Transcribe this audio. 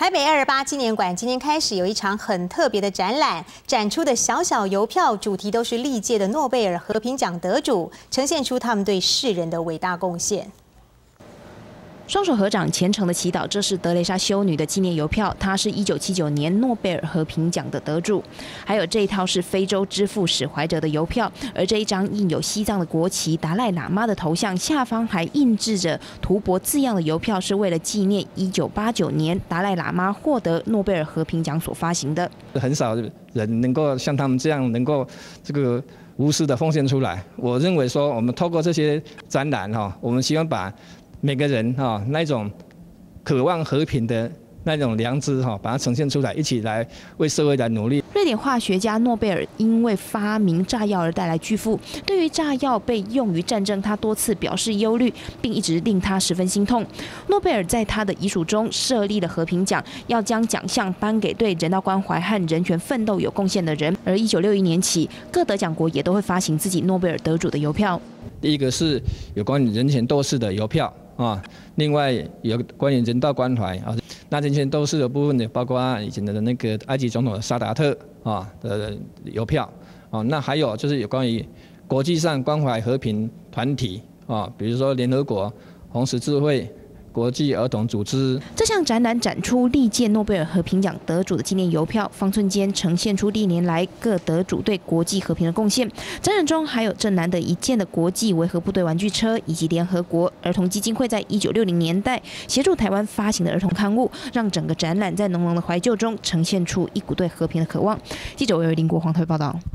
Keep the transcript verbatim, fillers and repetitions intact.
台北二二八纪念馆今天开始有一场很特别的展览，展出的小小邮票主题都是历届的诺贝尔和平奖得主，呈现出他们对世人的伟大贡献。 双手合掌，虔诚的祈祷。这是德蕾莎修女的纪念邮票，她是一九七九年诺贝尔和平奖的得主。还有这一套是非洲之父史怀哲的邮票，而这一张印有西藏的国旗、达赖喇嘛的头像，下方还印制着图博字样的邮票，是为了纪念一九八九年达赖喇嘛获得诺贝尔和平奖所发行的。 很少人能够像他们这样，能够这个无私的奉献出来。我认为说，我们透过这些展览哈，我们希望把 每个人哈那种渴望和平的那种良知哈，把它呈现出来，一起来为社会来努力。 瑞典化学家诺贝尔因为发明炸药而带来巨富，对于炸药被用于战争，他多次表示忧虑，并一直令他十分心痛。诺贝尔在他的遗属中设立了和平奖，要将奖项颁给对人道关怀和人权奋斗有贡献的人。而一九六一年起，各得奖国也都会发行自己诺贝尔得主的邮票。 第一个是有关于人权斗士的邮票。 啊，另外有关于人道关怀啊，那人权斗士的部分呢，包括以前的那个埃及总统萨达特啊的邮票啊，那还有就是有关于国际上关怀和平团体啊，比如说联合国、红十字会、国际儿童组织。 这项展览展出历届诺贝尔和平奖得主的纪念邮票，方寸间呈现出历年来各得主对国际和平的贡献。展览中还有这难得一见的国际维和部队玩具车，以及联合国儿童基金会在一九六零年代协助台湾发行的儿童刊物，让整个展览在浓浓的怀旧中呈现出一股对和平的渴望。记者魏维林国黄台报道。